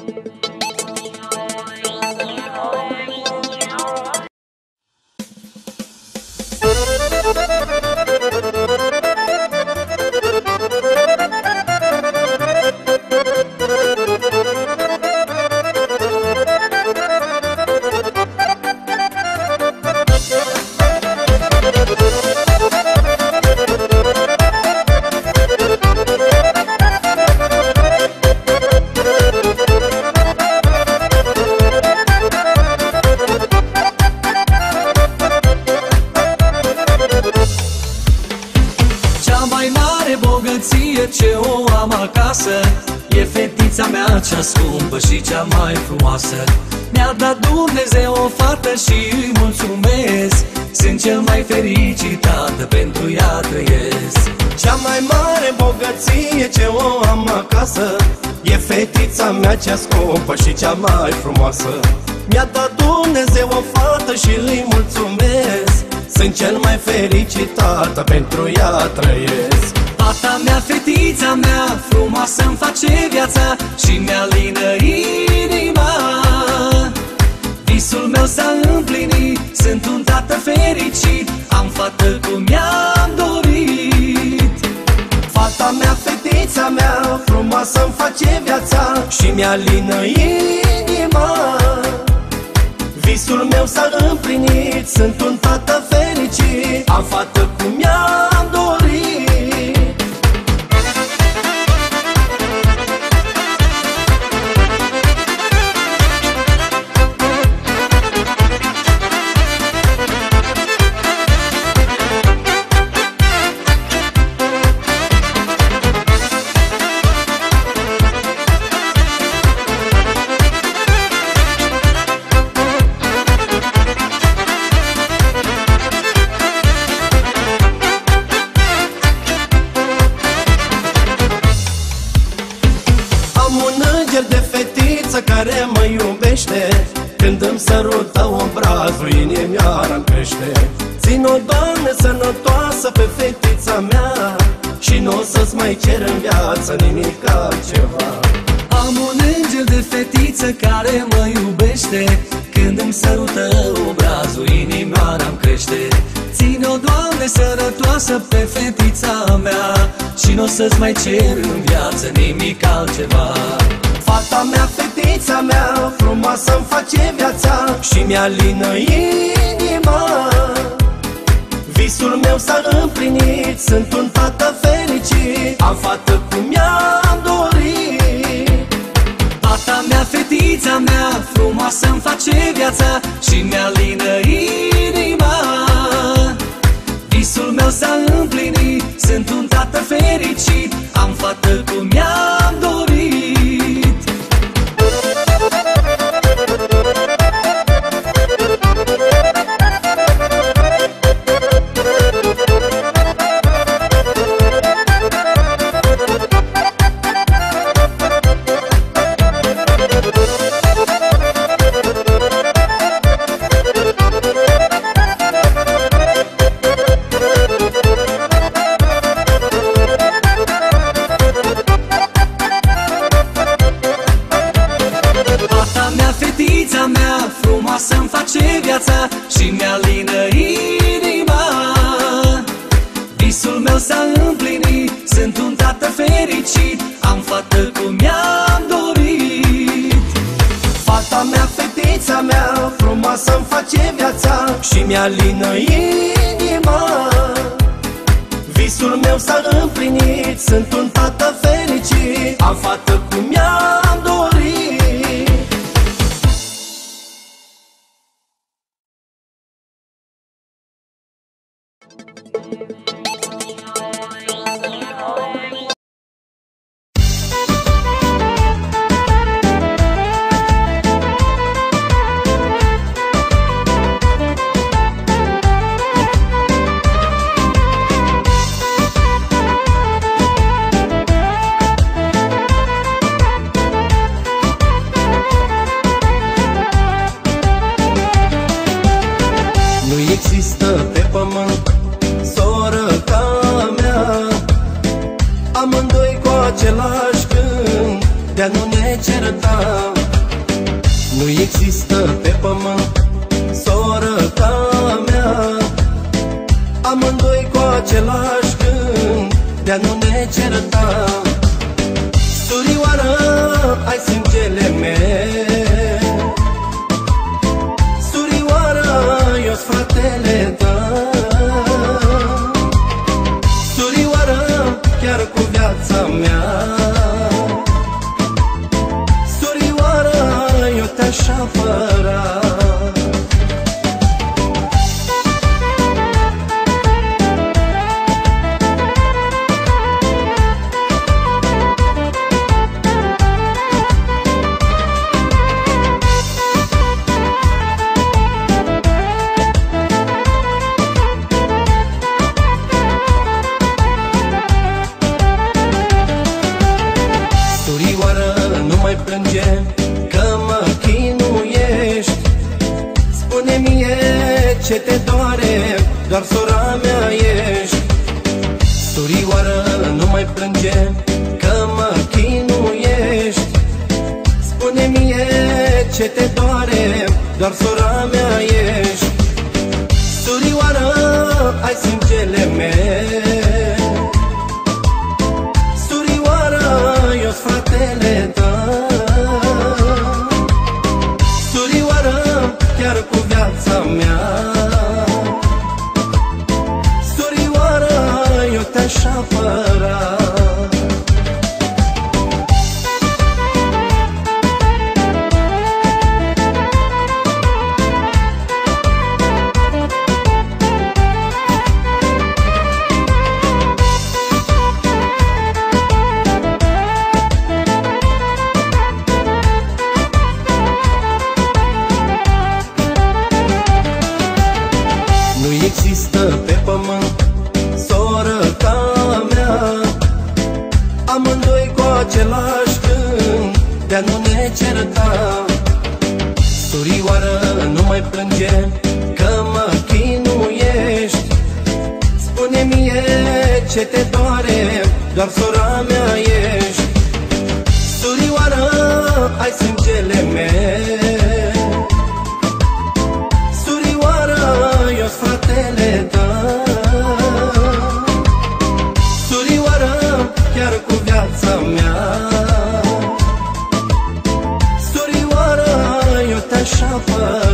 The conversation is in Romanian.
Ce o am acasă e fetița mea cea scumpă și cea mai frumoasă. Mi-a dat Dumnezeu o fată și îi mulțumesc. Sunt cel mai fericit tată, pentru ea trăiesc. Cea mai mare bogăție ce o am acasă e fetița mea cea scumpă și cea mai frumoasă. Mi-a dat Dumnezeu o fată și îi mulțumesc. Sunt cel mai fericit tată, pentru ea trăiesc. Fata mea, fetița mea, frumoasă-mi face viața și mi-alină inima. Visul meu s-a împlinit, sunt un tată fericit, am fată cum mi-am dorit. Fata mea, fetița mea, frumoasă-mi face viața și mi-alină inima. Visul meu s-a împlinit, sunt un tată fericit, am fată cum mi-am dorit. Care mă iubește, când îmi sărută obrazul, inimioara-mi crește. Țin-o, Doamne, sănătoasă pe fetița mea și n-o să-ți mai cer în viață nimic altceva. Am un înger de fetiță care mă iubește, când îmi sărută obrazul, inimioara-mi crește. Ține-o, Doamne, sănătoasă pe fetița mea și n-o să-ți mai cer în viață nimic altceva. Fata mea, fetița mea, frumoasă-mi face viața și mi-alină inima. Visul meu s-a împlinit, sunt un tată fericit, am fată cum mi-am dorit. Fata mea, fetița mea, frumoasă-mi face viața și mi-alină inima. Visul meu s-a împlinit, sunt un tată fericit, am fată cum mi-am dorit. Frumoasă-mi face viața și mi-alină inima. Visul meu s-a împlinit, sunt un tată fericit, am fată cum mi-am dorit. Fata mea, fetița mea, frumoasă-mi face viața și mi-alină inima. Visul meu s-a împlinit, sunt un tată fericit, am fată cum mi-am dorit. Există pe pământ soră ca mea, amândoi cu același gând, de-a nu ne ne certa. Nu există pe pământ soră ca mea, amândoi cu același gând de a nu ne certa. Surioară, ai sângele meu, surioară, eu-s fratele tău. Surioară, chiar cu viața mea, surioară, eu te-aș apăra. Nu mai plânge că mă chinuiești, spune mie ce te doare, doar sora mea ești. Surioară, nu mai plânge că mă chinuiești, spune mie ce te doare, doar sora mea ești. Surioară, ai sângele meu, surioară, eu-s fratele tău. Chiar cu viața mea, surioară, eu te-aș apăra. Nu există pe pământ soră ca mea, amândoi cu același gând de a nu ne certa. Surioară, nu mai plânge că mă chinuiești, spune mie ce te doare, doar sora mea ești. Surioară, ai sângele meu, surioară, eu-s fratele tău. Surioară, chiar cu viața mea, surioară, eu te-aș apăra.